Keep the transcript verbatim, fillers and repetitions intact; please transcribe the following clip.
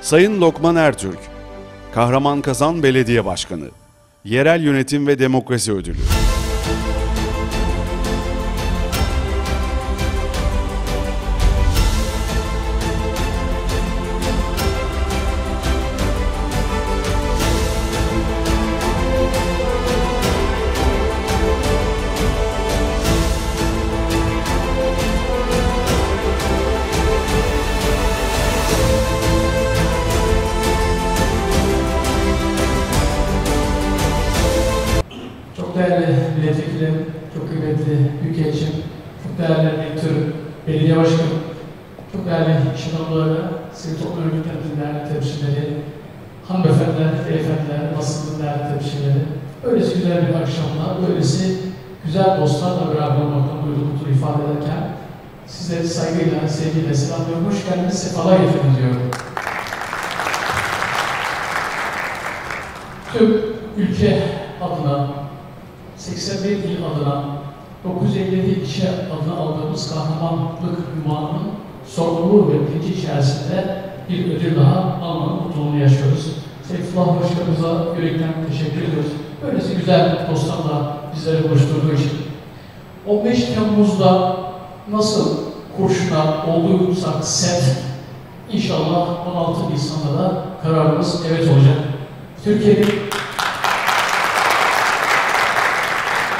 Sayın Lokman Ertürk, Kahramanmaraş Belediye Başkanı, Yerel Yönetim ve Demokrasi Ödülü. Çok değerli milletvekilim, çok kıymetli büyükelçim, çok değerli rektörüm, belediye başkanım, çok değerli iş adamları, sivil toplum örgütlerinin değerli temsilcileri, hanımefendiler, beyefendiler, basının değerli temsilcileri, böylesi güzel bir akşamda, böylesi güzel dostlarla beraber olmaktan duyduğum mutluluğu ifade ederken sizleri saygıyla, sevgiyle selamlıyorum. Hoş geldiniz, sefalar getirdiniz diyorum. Tüm ülke adına, seksen bir il adına, dokuz yüz elli yedi ilçe adına aldığımız kahramanlık ünvanının sorumluluğu ve bilinci içerisinde bir ödül daha almanın mutluluğunu yaşıyoruz. Seyfullah Başkanımıza yürekten teşekkür ediyoruz. Böylesi güzel dostlarla bizleri buluşturduğu için. on beş Temmuz'da nasıl kurşuna olduysak set, inşallah on altı Nisan'da da kararımız evet olacak. Türkiye'nin